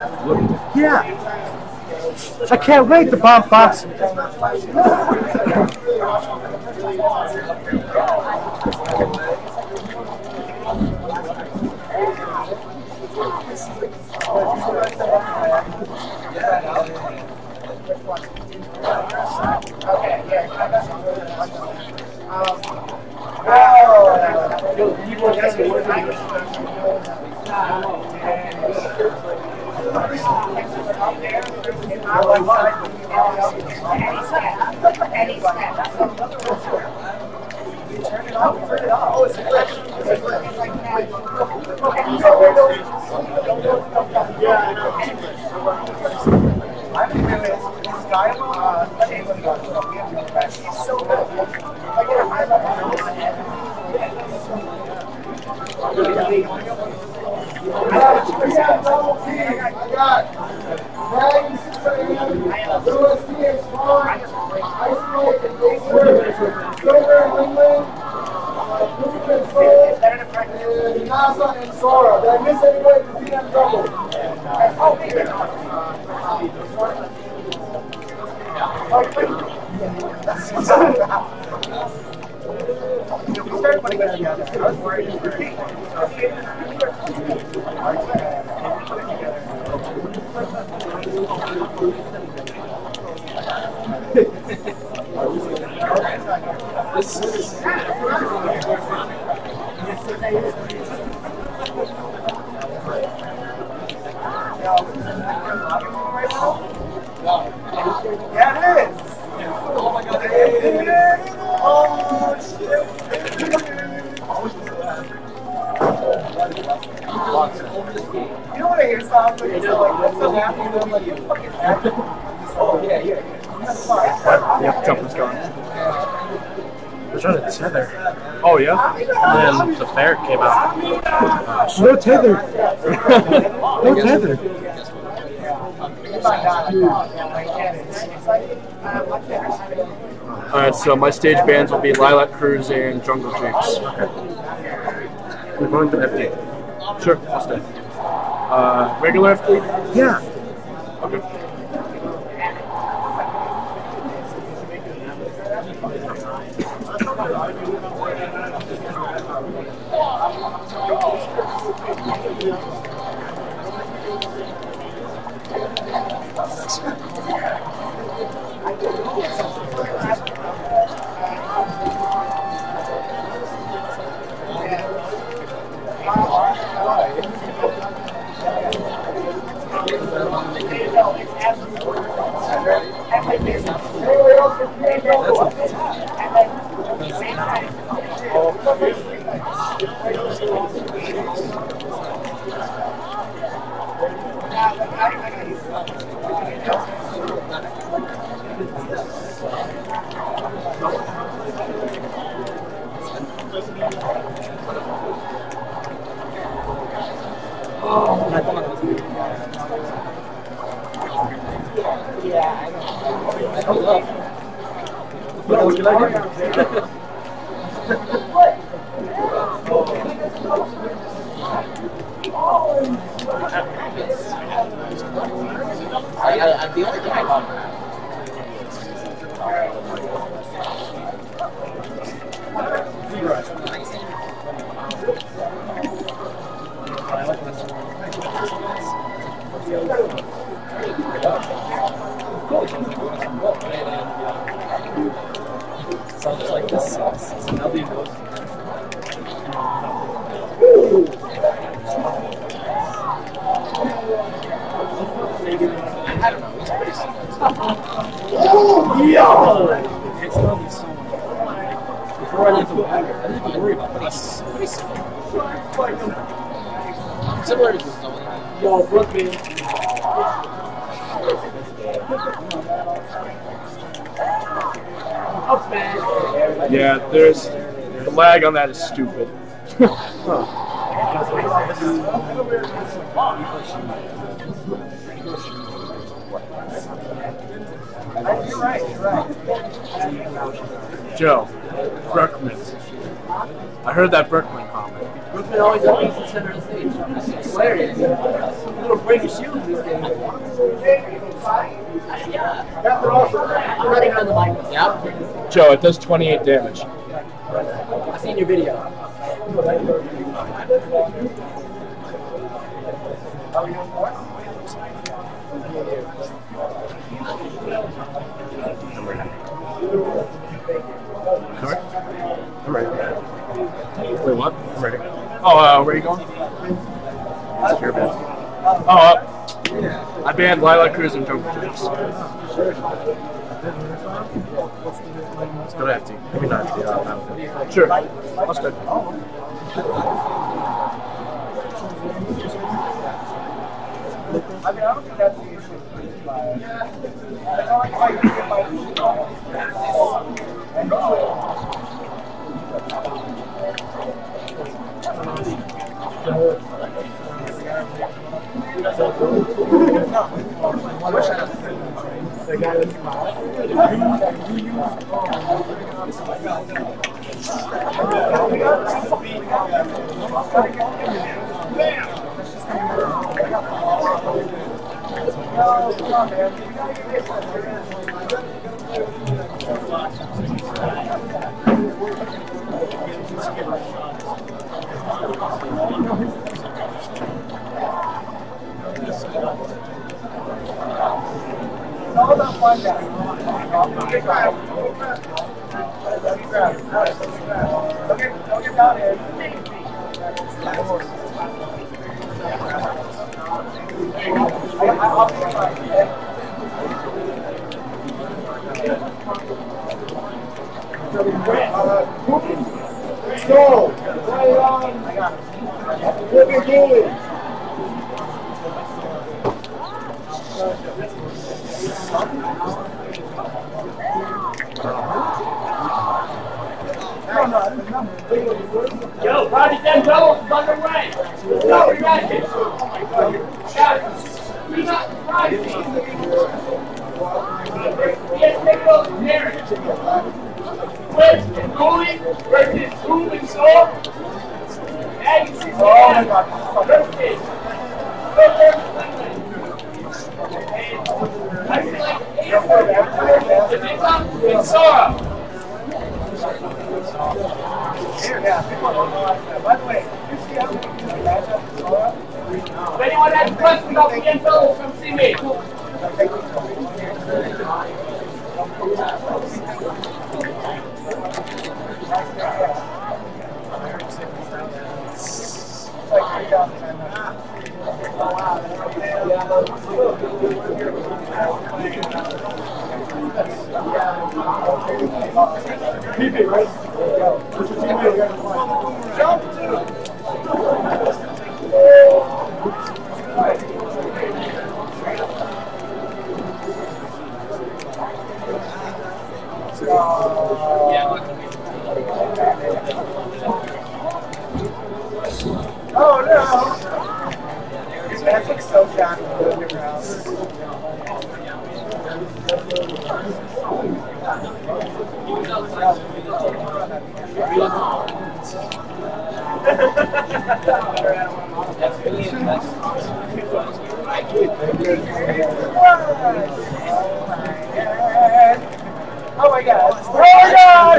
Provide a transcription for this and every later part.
Yeah. I can't wait to bomb boxing. Yep, jumper's gone. We're trying to tether. Oh, yeah? And then the ferret came out. No tether. No tether. Alright, so my stage bands will be Lilac Cruise and Jungle Japes. We're going to FD. Sure, I'll stay. Regular FD? Yeah. Okay. The only thing I got. Sounds like this sauce. It's another nose. I don't know. It's pretty simple. Yo! It's probably so much fun. Before I went to water, I didn't even worry about this. Pretty simple. Similar to this zone. Yo, Brooklyn. Up, man. Yeah, there's the lag on that is stupid. You're right. Joe, Brookman. I heard that Brookman comment. Brooklyn always beats the center of the stage. It's hilarious. Little Wearing your shoes these days. I'm not even on the mic. Yeah. Joe, it does 28 damage. I've seen your video. I'm ready. Wait, what? I'm ready. Oh, where are you going? It's your best. Oh, I banned Lilac Cruz and Jungle Gyms. Let's go to FT. Maybe not FT. Sure. That's good. I mean, I don't think that's the issue. That's all I can get my It's all about fun now. Okay, grab. Don't get down here. I'll be fine. Let's go. Right on. I got it. Look at goalie. Yo, Roddy Denzel is underway. No, we got it. We got Roddy. Yes, take those parents. Quick and goalie versus Boom and Sore. And you see Oh my God. I feel like it's Sora. By the way, you see how many matchups Sora? If anyone has questions about the NFL, come see me. PP, right? What's your team name? Jump to. Oh no! This man looks so shiny. Oh my God! Oh my God!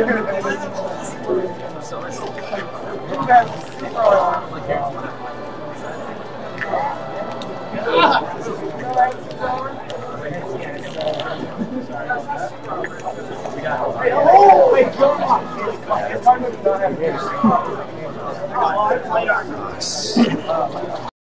Oh my God! It's hard to not have